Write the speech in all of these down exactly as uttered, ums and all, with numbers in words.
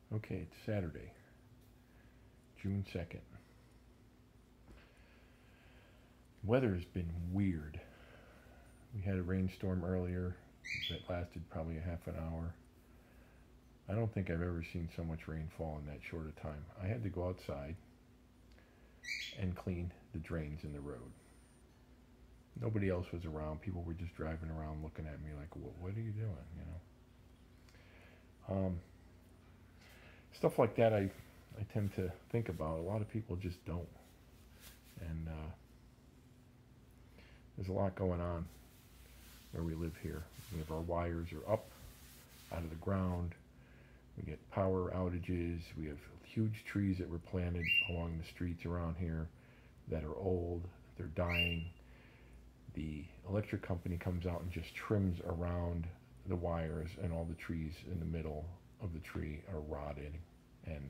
Okay, it's Saturday, June second. Weather's been weird. We had a rainstorm earlier that lasted probably a half an hour. I don't think I've ever seen so much rain fall in that short a time. I had to go outside and clean the drains in the road. Nobody else was around. People were just driving around looking at me like, what, what are you doing, you know? Um, stuff like that I, I tend to think about. A lot of people just don't. And uh, there's a lot going on where we live here. We have our wires are up out of the ground. We get power outages. We have huge trees that were planted along the streets around here that are old. They're dying. The electric company comes out and just trims around the wires, and all the trees in the middle of the tree are rotted, and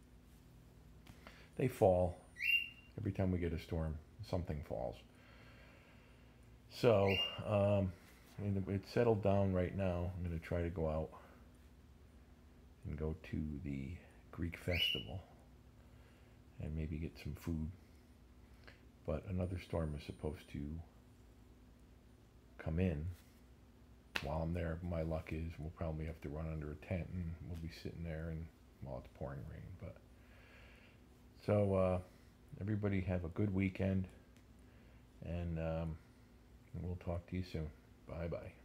they fall. Every time we get a storm, something falls. So um, it's settled down right now. I'm going to try to go out and go to the Greek festival and maybe get some food. But another storm is supposed to come in while I'm there. My luck is we'll probably have to run under a tent, and we'll be sitting there and while it's pouring rain. But so uh, everybody have a good weekend, and um, we'll talk to you soon. Bye bye.